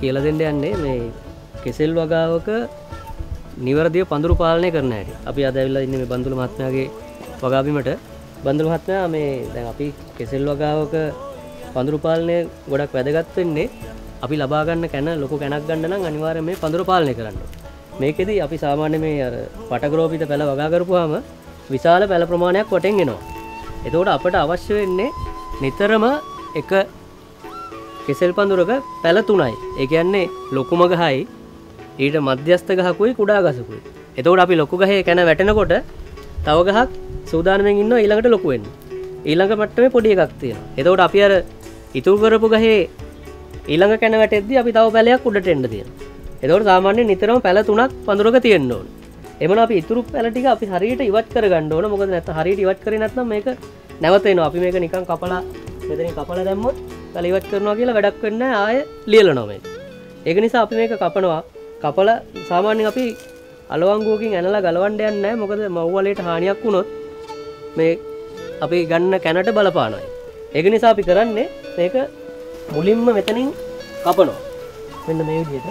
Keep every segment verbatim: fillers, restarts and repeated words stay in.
කියලා දෙන්න යන්නේ මේ කෙසෙල් වගාවක නිවැරදිව පඳුරු පාලනය කරන හැටි. අපි අද ඇවිල්ලා ඉන්නේ මේ බන්දුල මහත්මයාගේ වගා බිමට. බන්දුල මහත්මයා මේ දැන් අපි කෙසෙල් වගාවක පඳුරු පාලනය ගොඩක් වැදගත් වෙන්නේ අපි ලබා ගන්න කැන ලොකු කැනක් ගන්න නම් අනිවාර්යයෙන් මේ පඳුරු පාලනය කරන්න ඕනේ. මේකෙදි අපි සාමාන්‍ය මේ අර පටග්‍රෝපිත පැල වගා කරපුවාම විශාල පැල ප්‍රමාණයක් වටෙන් එනවා. එතකොට අපට අවශ්‍ය වෙන්නේ නිතරම එක කෙසෙල් පඳුරක පැල තුනයි. ඒ කියන්නේ ලොකුම ගහයි ඊට මධ්‍යස්ථ ගහකුයි කුඩා ගසකුයි. එතකොට අපි ලොකු ගහේ කැන වැටෙනකොට තව ගහක් සූදානම්ෙන් ඉන්නවා ඊළඟට ලොකු වෙන්න. ඊළඟ මට්ටමේ පොඩි එකක් තියෙනවා. එතකොට අපි අර ඉතුරු කරපු ගහේ ඊළඟ කැන වැටෙද්දී අපි තව පැලයක් උඩට එන්න තියෙනවා. එතකොට සාමාන්‍යයෙන් නිතරම පැල තුනක් පඳුරක තියෙන්න ඕනේ. එමනම් අපි ඉතුරු පැල ටික අපි හරියට ඉවත් කරගන්න ඕන. මොකද නැත්නම් හරියට ඉවත් කරේ නැත්නම් මේක නැවත එනවා. අපි මේක නිකන් කපලා මෙතනින් කපලා දැම්මොත් පැල ඉවත් කරනවා කියලා වැඩක් වෙන්නේ නැහැ. ආයෙ ලියලනවා මේක. ඒක නිසා අපි මේක කපනවා. කපලා සාමාන්‍යයෙන් අපි අලවංගුවකින් ඇනලා ගලවන්න යන්නේ නැහැ. මොකද මව් වලේට හානියක් වුණොත් මේ අපි ගන්න කැනට බලපානවා. ඒක නිසා අපි කරන්නේ මේක මුලින්ම මෙතනින් කපනවා. මෙන්න මේ විදිහට.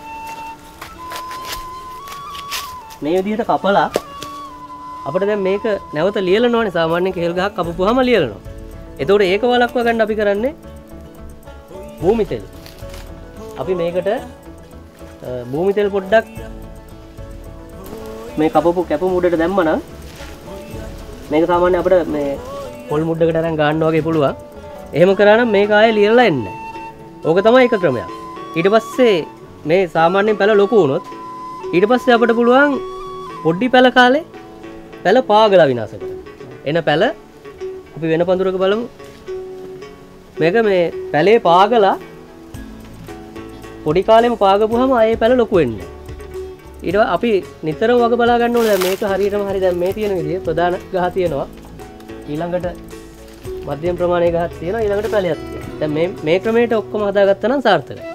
මේ විදිහට කපලා අපිට දැන් මේක නැවත ලියලනවානේ. සාමාන්‍යයෙන් කෙල් ගහක් කපපුවාම ලියලනවා. එතකොට ඒක වලක්ව ගන්න අපි කරන්නේ භූමි තෙල්. අපි මේකට භූමි තෙල් පොඩ්ඩක් මේ කපපු කැපු මුඩට දැම්මනම් මේක සාමාන්‍ය අපිට මේ පොල් මුඩකට අරන් ගන්න වගේ පුළුවන්. එහෙම කරා නම් මේක ආයේ ලියලා එන්නේ නැහැ. ඕක තමයි එක ක්‍රමයක්. ඊට පස්සේ මේ සාමාන්‍යයෙන් පැල ලොකු වුණොත් ඊට පස්සේ අපිට පුළුවන් පොඩි පැල කාලේ පැල පාගලා විනාශ කරන්න. එන පැල අපි වෙන පඳුරක බලමු. මේක මේ පැලේ පාගලා පොඩි කාලෙම පාගපුවාම ආයේ පැල ලොකු වෙන්නේ. ඊට අපි නිතරම වග බලා ගන්න ඕනේ. මේක හරියටම හරි දැන් මේ තියෙන විදිහ ප්‍රධාන ගහ තියෙනවා. ඊළඟට මධ්‍යම ප්‍රමාණයේ ගහක් තියෙනවා. ඊළඟට පැලයක් තියෙනවා. දැන් මේ මේ ක්‍රමයට ඔක්කොම හදාගත්තා නම් සාර්ථකයි.